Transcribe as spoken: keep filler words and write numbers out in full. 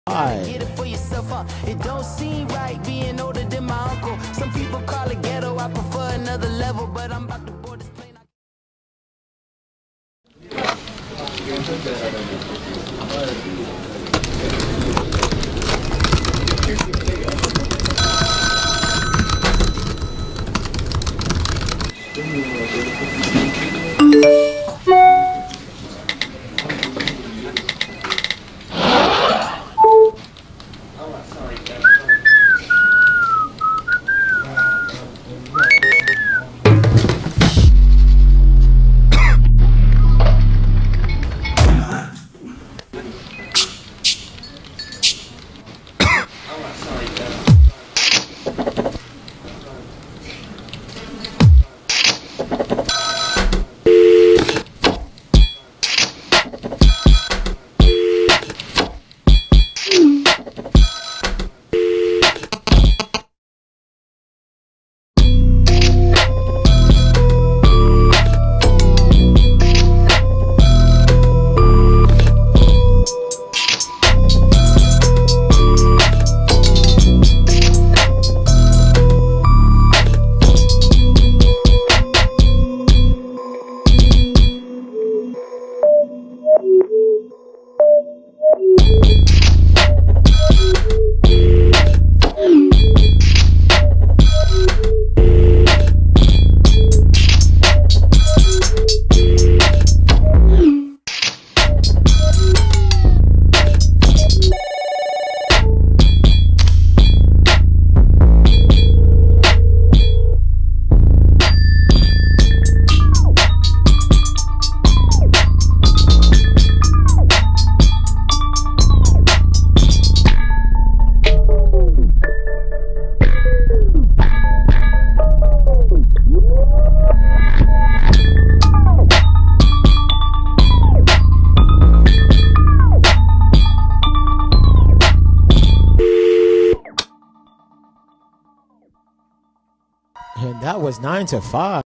Get it for yourself, huh? It don't seem right being older than my uncle. Some people call it ghetto. I prefer another level, but I'm about to board this plane. And that was nine to five.